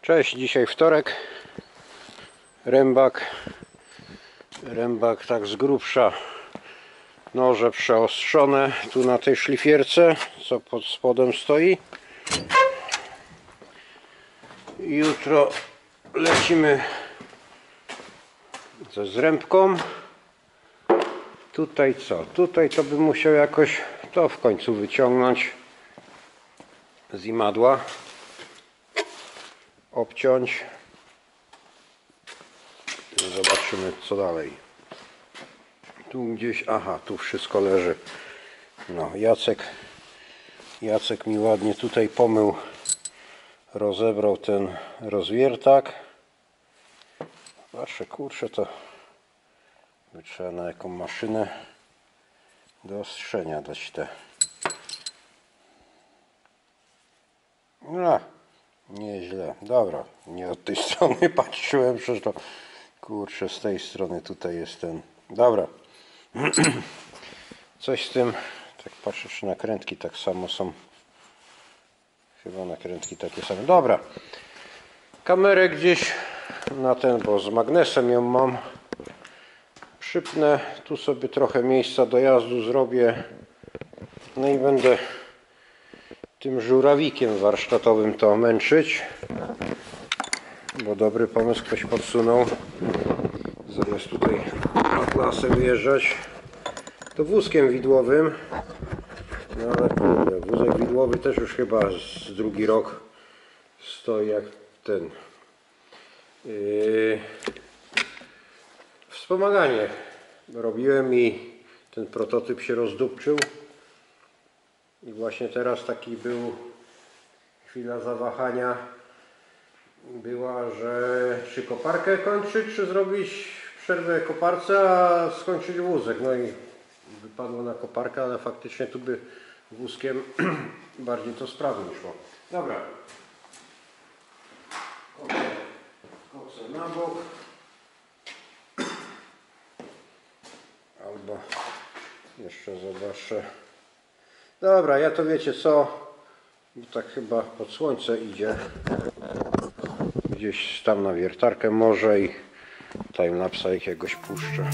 Cześć, dzisiaj wtorek. Rębak tak z grubsza, noże przeostrzone tu na tej szlifierce, co pod spodem stoi. Jutro lecimy ze zrębką. Tutaj co? Tutaj to bym musiał jakoś to w końcu wyciągnąć z imadła, obciąć. Zobaczymy co dalej. Tu gdzieś, aha, tu wszystko leży. No, Jacek mi ładnie tutaj pomył, rozebrał ten rozwiertak. Patrzę, kurczę, to by trzeba na jaką maszynę do ostrzenia dać te. No, nieźle. Dobra, nie od tej strony patrzyłem, przecież to kurczę, z tej strony tutaj jest ten. Dobra. Coś z tym, tak patrzę, czy nakrętki tak samo są. Chyba nakrętki takie same. Dobra. Kamerę gdzieś na ten, bo z magnesem ją mam. Przypnę, tu sobie trochę miejsca do jazdu zrobię. No i będę tym żurawikiem warsztatowym to męczyć. Bo dobry pomysł ktoś podsunął. Zamiast tutaj atlasem wjeżdżać, to wózkiem widłowym. No ale wózek widłowy też już chyba z drugi rok stoi jak ten. Wspomaganie robiłem i ten prototyp się rozdupczył. I właśnie teraz taki był chwila zawahania. Była, że czy koparkę kończyć, czy zrobić przerwę koparce, a skończyć wózek. No i wypadło na koparkę, ale faktycznie tu by wózkiem bardziej to sprawnie szło. Dobra. Koce na bok. Albo jeszcze zobaczę. Dobra, ja to wiecie co, bo tak chyba pod słońce idzie. Gdzieś tam na wiertarkę może i timelapsa jakiegoś puszczę.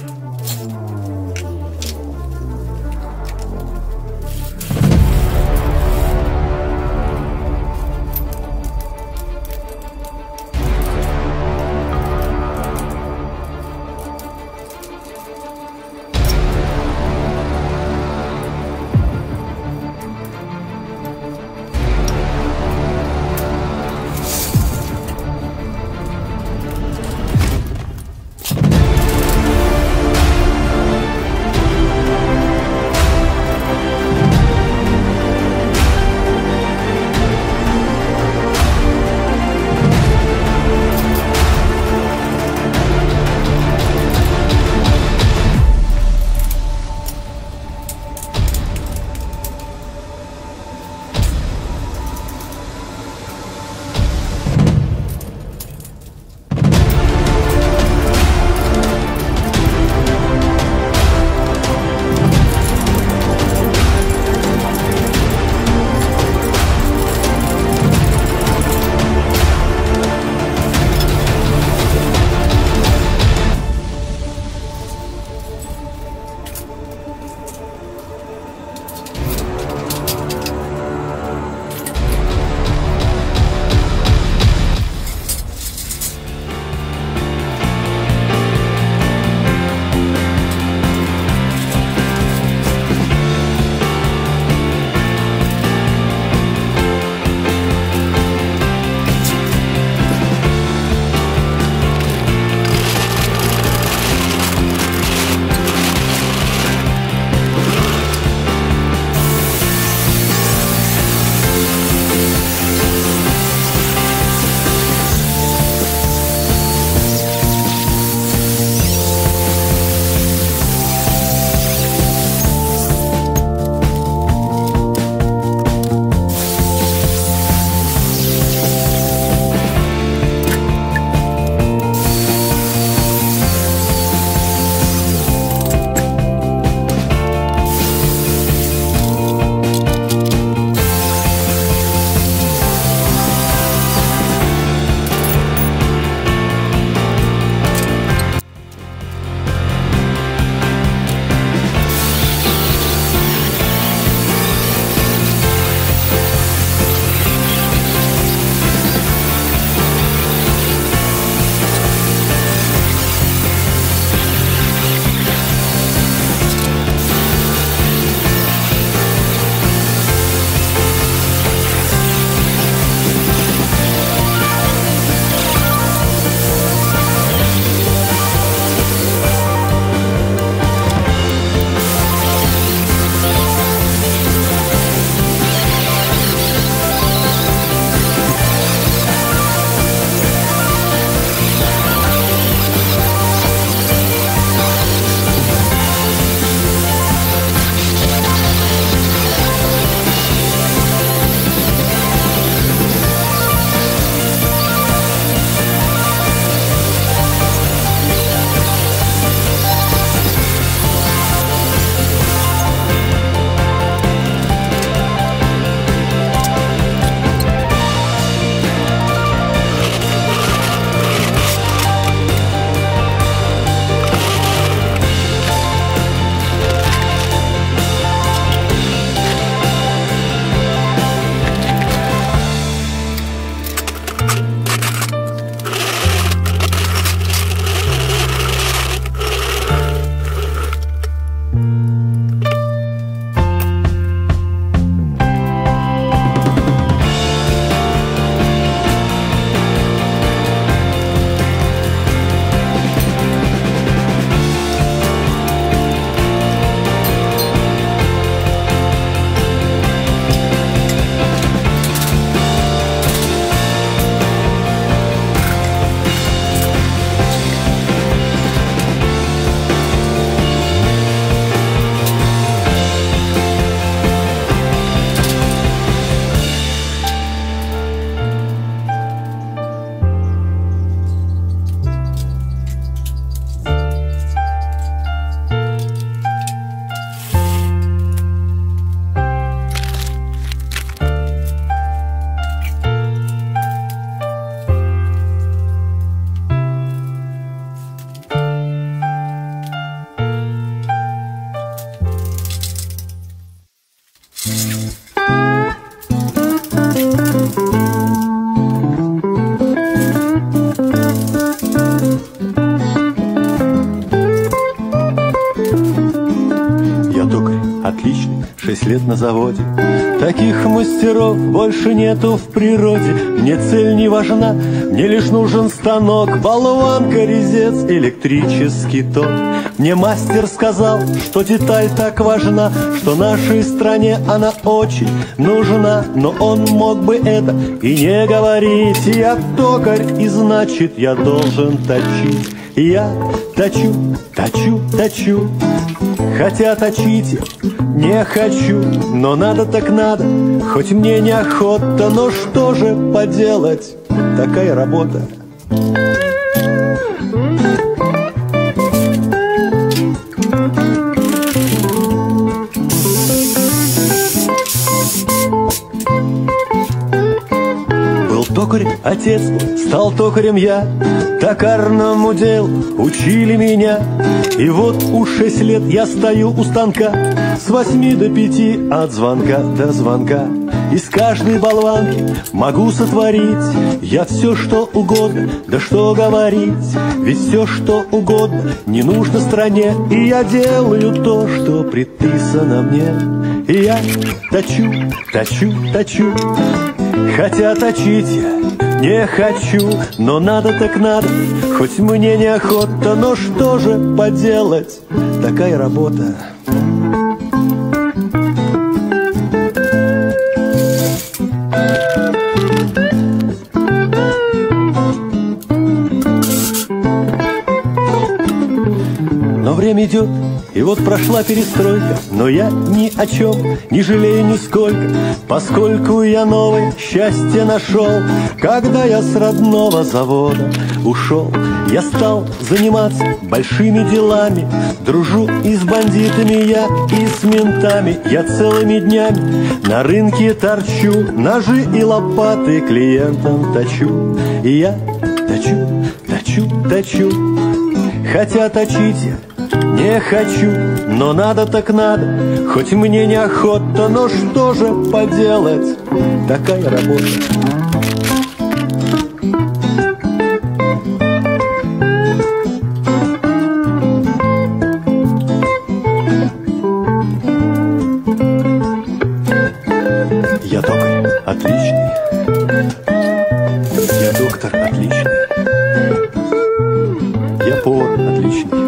6 лет на заводе. Таких мастеров больше нету в природе. Мне цель не важна, мне лишь нужен станок, болванка, резец, электрический ток. Мне мастер сказал, что деталь так важна, что нашей стране она очень нужна. Но он мог бы это и не говорить. Я токарь, и значит я должен точить. Я точу, точу, точу, хотя точить не хочу, но надо так надо, хоть мне неохота, но что же поделать, такая работа. Был токарь отец, стал токарем я, токарному делу учили меня. И вот уж 6 лет я стою у станка, с 8 до 5 от звонка до звонка. Из каждой болванки могу сотворить я все, что угодно, да что говорить. Ведь все, что угодно, не нужно стране. И я делаю то, что предписано мне. И я точу, точу, точу, хотя точить я не хочу, но надо так надо, хоть мне неохота, но что же поделать, такая работа. Но время идет, и вот прошла перестройка, но я ни о чем не жалею нисколько, поскольку я новое счастье нашел. Когда я с родного завода ушел, я стал заниматься большими делами. Дружу и с бандитами я, и с ментами. Я целыми днями на рынке торчу, ножи и лопаты клиентам точу. И я точу, точу, точу, хотя точить я не хочу, но надо так надо, хоть мне неохота, но что же поделать, такая работа. Я токарь отличный, я доктор отличный, я повар отличный,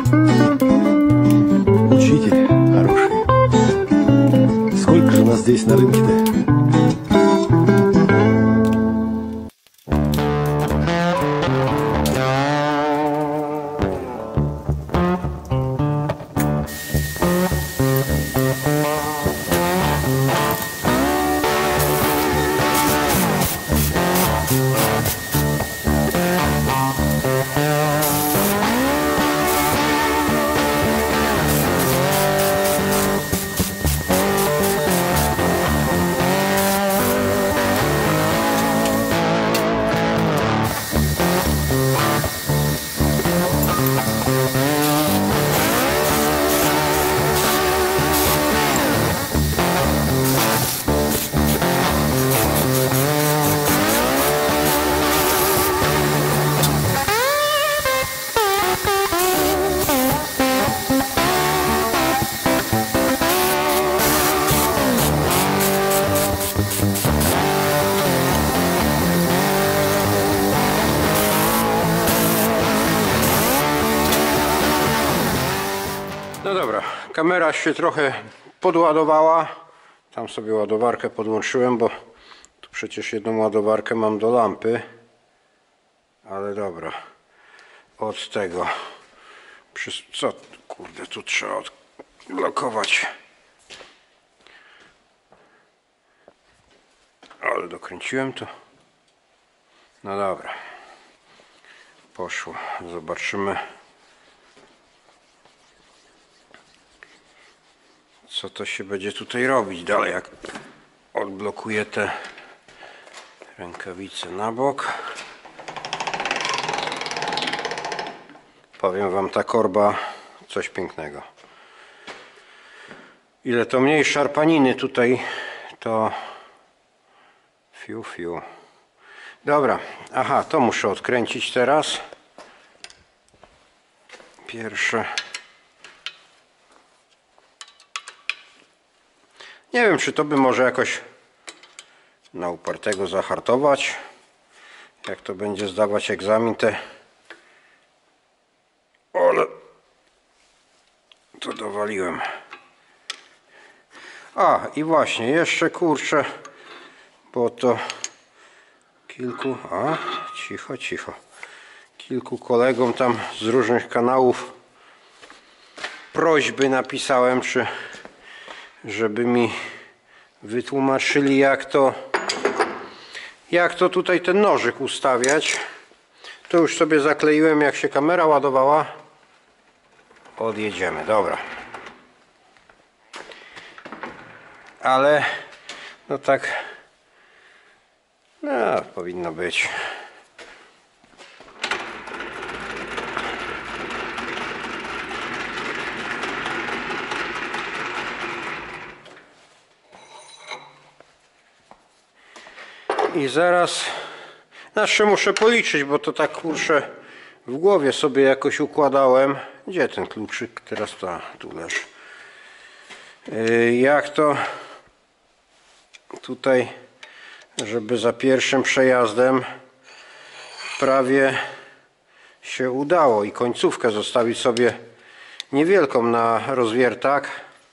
учитель хороший. Сколько же нас здесь на рынке-то? No dobra, kamera się trochę podładowała. Tam sobie ładowarkę podłączyłem, bo tu przecież jedną ładowarkę mam do lampy. Ale dobra, od tego. Co? Kurde, tu trzeba odblokować. Ale dokręciłem to. No dobra. Poszło. Zobaczymy, co to się będzie tutaj robić dalej, jak odblokuję te rękawice na bok. Powiem wam, ta korba coś pięknego. Ile to mniej szarpaniny tutaj, to fiu fiu. Dobra, aha, to muszę odkręcić teraz. Pierwsze. Nie wiem, czy to by może jakoś na upartego zahartować. Jak to będzie zdawać egzamin, te... Ale to dowaliłem. A, i właśnie, jeszcze kurczę, bo to kilku... A, cicho, cicho. Kilku kolegom tam z różnych kanałów prośby napisałem, żeby mi wytłumaczyli, jak to tutaj ten nożyk ustawiać. To już sobie zakleiłem, jak się kamera ładowała. Odjedziemy, dobra. Ale no tak, no powinno być. I zaraz, znaczy muszę policzyć, bo to tak kurczę w głowie sobie jakoś układałem. Gdzie ten kluczyk? Teraz to tu leży. Jak to tutaj, żeby za pierwszym przejazdem prawie się udało i końcówkę zostawić sobie niewielką na rozwiertak,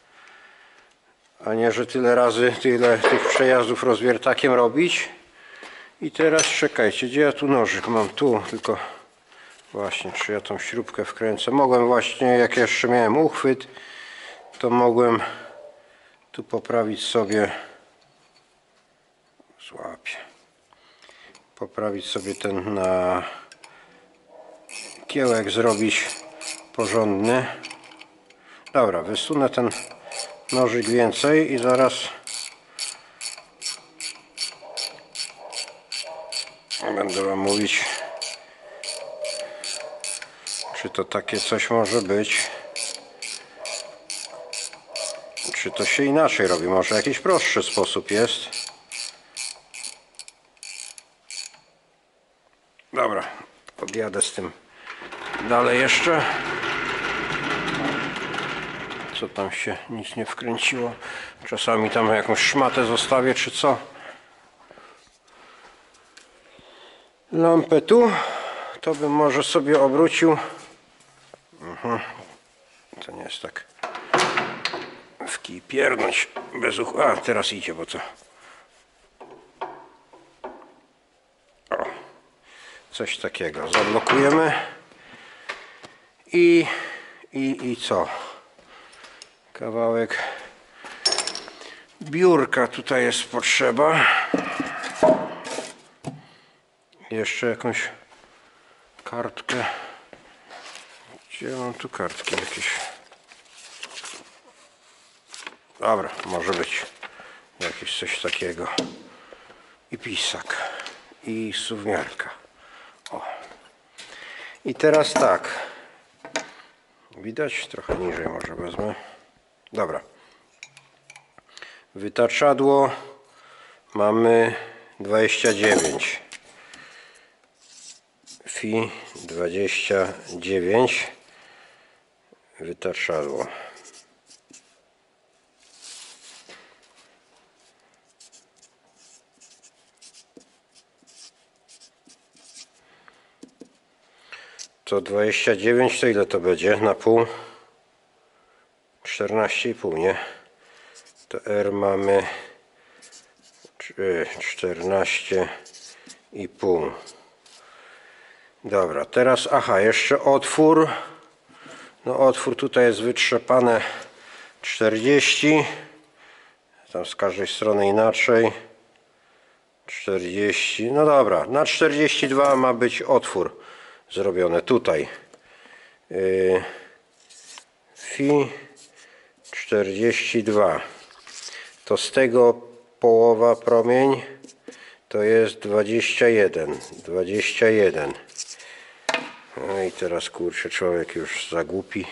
a nie, że tyle razy tyle tych przejazdów rozwiertakiem robić. I teraz czekajcie, gdzie ja tu nożyk mam? Tu, tylko właśnie, czy ja tą śrubkę wkręcę? Mogłem właśnie, jak jeszcze miałem uchwyt, to mogłem tu poprawić sobie, złapię, poprawić sobie ten na kiełek, zrobić porządny. Dobra, wysunę ten nożyk więcej i zaraz będę wam mówić, czy to takie coś może być, czy to się inaczej robi. Może jakiś prostszy sposób jest. Dobra, podjadę z tym dalej jeszcze. Co tam się nic nie wkręciło. Czasami tam jakąś szmatę zostawię, czy co. Lampę tu. To bym może sobie obrócił. To nie jest tak w kij pierdnąć bez uchu. A, teraz idzie, bo to... O, coś takiego. Zablokujemy. I co? Kawałek biurka tutaj jest potrzeba. Jeszcze jakąś kartkę. Gdzie mam tu kartki jakieś? Dobra, może być jakieś coś takiego. I pisak. I suwmiarka. O. I teraz tak. Widać? Trochę niżej może wezmę. Dobra. Wytaczadło mamy 29. Fi 29. Wytaczadło. To 29 to ile to będzie na pół? 14,5, nie? To R mamy 14,5. Dobra, teraz aha, jeszcze otwór. No otwór tutaj jest wytrzepane 40. Tam z każdej strony inaczej. 40. No dobra, na 42 ma być otwór zrobione tutaj. Fi 42. To z tego połowa promień to jest 21. 21. No i teraz kurczę, człowiek już zagłupi.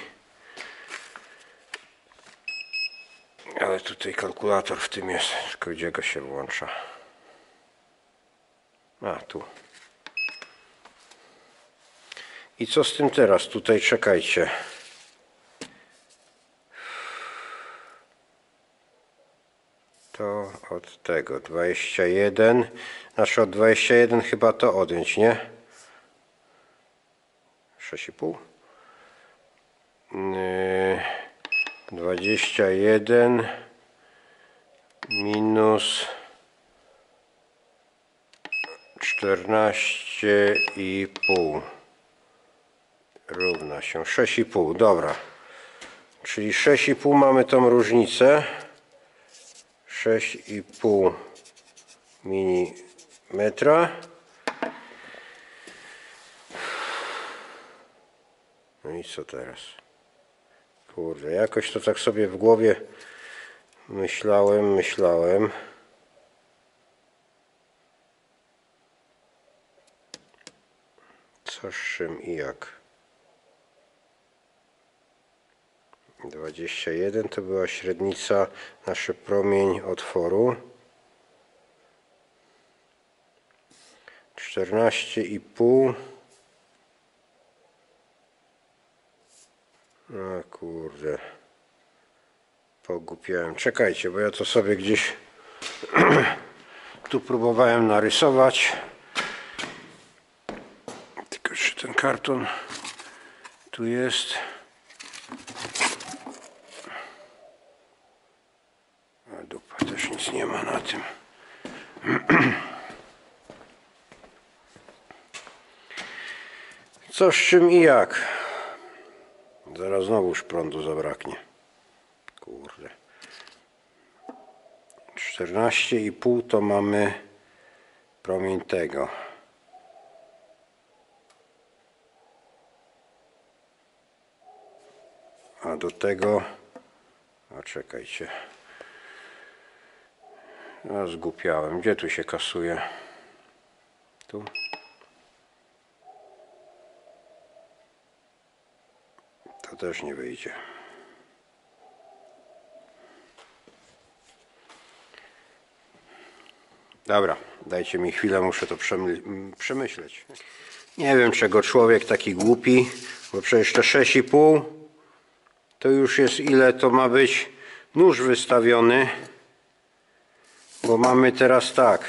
Ale tutaj kalkulator w tym jest. Tylko gdzie go się włącza? A, tu. I co z tym teraz? Tutaj czekajcie. od tego 21, znaczy od 21 chyba to odjąć, nie? 6,5 21 minus 14,5 równa się 6,5. Dobra, czyli 6,5 mamy tą różnicę, 6,5 milimetra. No i co teraz? Kurde, jakoś to tak sobie w głowie myślałem. Co z czym i jak? 21 to była średnica, nasz promień otworu. 14,5. No kurde. Pogłupiałem. Czekajcie, bo ja to sobie gdzieś tu próbowałem narysować. Tylko czy ten karton tu jest? A dupa, też nic nie ma na tym. Co z czym i jak? Zaraz znowuż prądu zabraknie. Kurde. 14,5 to mamy promień tego. A do tego... A czekajcie. Ja zgłupiałem. Gdzie tu się kasuje? Tu? To też nie wyjdzie. Dobra, dajcie mi chwilę, muszę to przemyśleć. Nie wiem, czego człowiek taki głupi, bo przecież te 6,5 to już jest ile to ma być nóż wystawiony, bo mamy teraz tak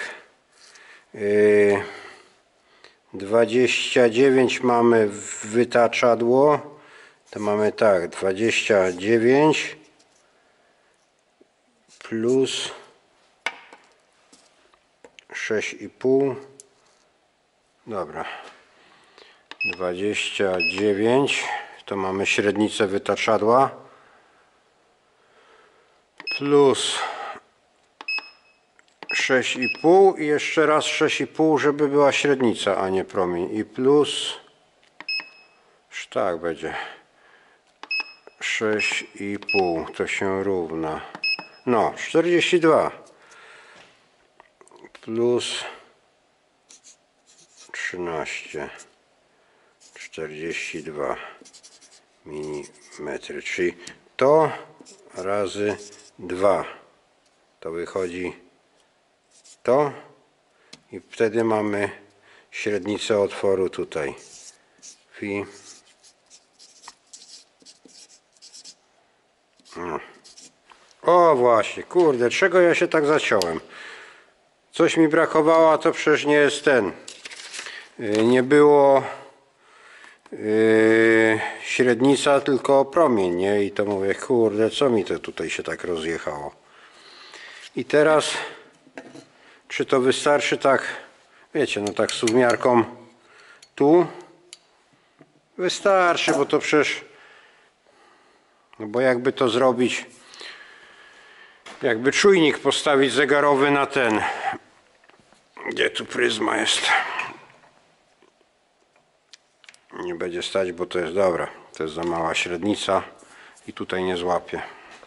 29 mamy wytaczadło, to mamy tak 29 plus 6,5. Dobra, 29 to mamy średnicę wytaczadła plus 6,5 i jeszcze raz 6,5, żeby była średnica, a nie promień, i plus, tak będzie, 6,5 to się równa, no 42 plus 13, 42 mm, czyli to razy 2 to wychodzi to i wtedy mamy średnicę otworu tutaj. Fi. O właśnie, kurde, czego ja się tak zaciąłem? Coś mi brakowało, a to przecież nie jest ten. Nie było średnica, tylko promień, nie? I to mówię, kurde, co mi to tutaj się tak rozjechało? I teraz, czy to wystarczy tak, wiecie, no tak z umiarką tu? Wystarczy, bo to przecież, no bo jakby to zrobić, jakby czujnik postawić zegarowy na ten, gdzie tu pryzma jest, nie będzie stać, bo to jest, dobra, to jest za mała średnica i tutaj nie złapie.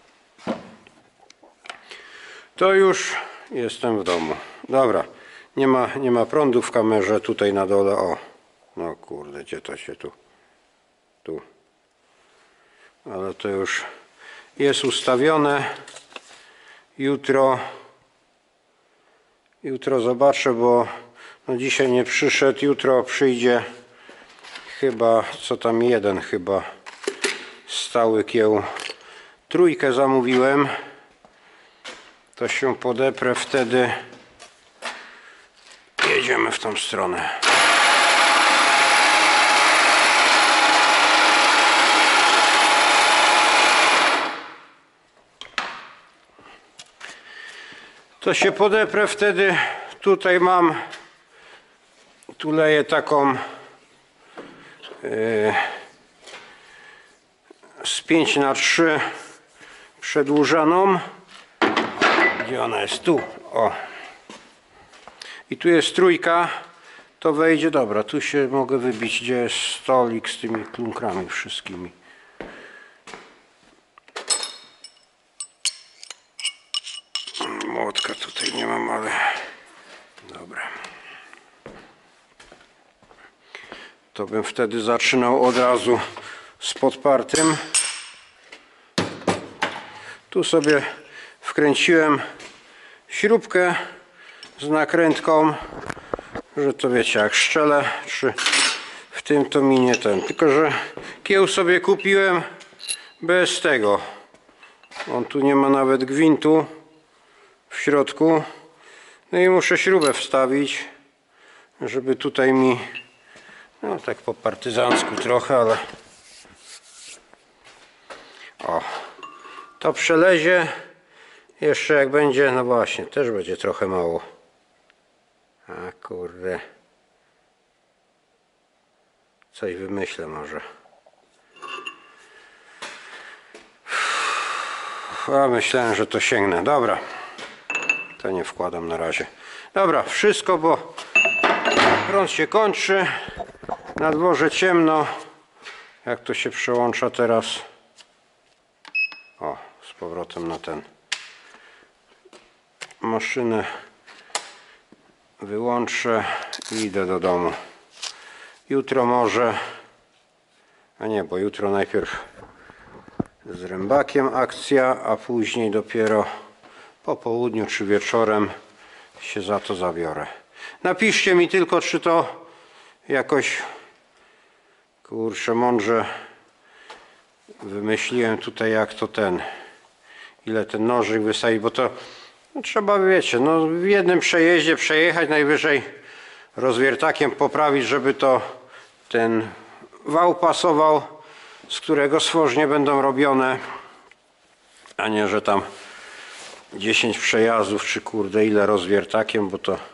To już jestem w domu. Dobra, nie ma prądu w kamerze, tutaj na dole, o, no kurde, gdzie to się tu, ale to już jest ustawione. Jutro zobaczę, bo no dzisiaj nie przyszedł, jutro przyjdzie chyba, co tam jeden chyba stały kieł, trójkę zamówiłem to się podeprę, wtedy jedziemy w tą stronę. To się podeprę, wtedy tutaj mam, tu leję taką z 5×3 przedłużaną. Gdzie ona jest? Tu. O. I tu jest trójka. To wejdzie. Dobra, tu się mogę wybić, gdzie jest stolik z tymi klunkrami wszystkimi. Młotka tutaj nie mam, ale dobra. To bym wtedy zaczynał od razu z podpartym. Tu sobie wkręciłem śrubkę z nakrętką, że to wiecie, jak szczelę, czy w tym to mi nie ten. Tylko że kieł sobie kupiłem bez tego. On tu nie ma nawet gwintu w środku. No i muszę śrubę wstawić, żeby tutaj mi, no tak po partyzancku trochę, ale o, to przelezie. Jeszcze jak będzie, no właśnie, też będzie trochę mało. A kurde, coś wymyślę może. A myślałem, że to sięgnę. Dobra, to nie wkładam na razie. Dobra, wszystko, bo prąd się kończy. Na dworze ciemno. Jak to się przełącza teraz? O, z powrotem na ten. Maszynę wyłączę i idę do domu. Jutro może, a nie, bo jutro najpierw z rębakiem akcja, a później dopiero po południu czy wieczorem się za to zabiorę. Napiszcie mi tylko, czy to jakoś, kurczę, mądrze wymyśliłem tutaj, jak to ile ten nożyk wystawić, bo to no, trzeba, wiecie, no w jednym przejeździe przejechać, najwyżej rozwiertakiem poprawić, żeby to ten wał pasował, z którego stworznie będą robione, a nie, że tam 10 przejazdów, czy kurde ile rozwiertakiem, bo to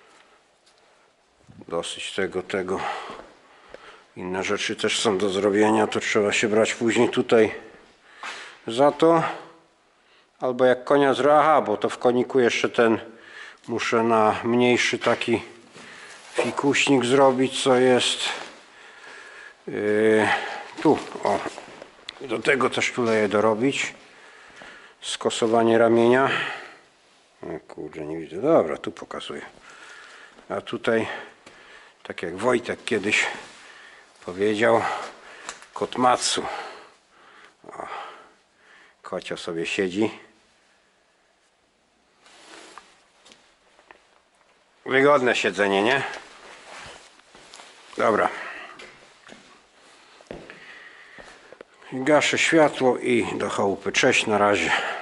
dosyć tego. Inne rzeczy też są do zrobienia, to trzeba się brać później tutaj za to. Albo jak konia aha, bo to w koniku jeszcze muszę na mniejszy taki fikuśnik zrobić, co jest tu, o. Do tego też tu leję dorobić. Skosowanie ramienia. O kurde, nie widzę. Dobra, tu pokazuję. A tutaj, tak jak Wojtek kiedyś powiedział, kotmatsu. O, kocio sobie siedzi. Wygodne siedzenie, nie? Dobra. Gaszę światło i do chałupy. Cześć, na razie.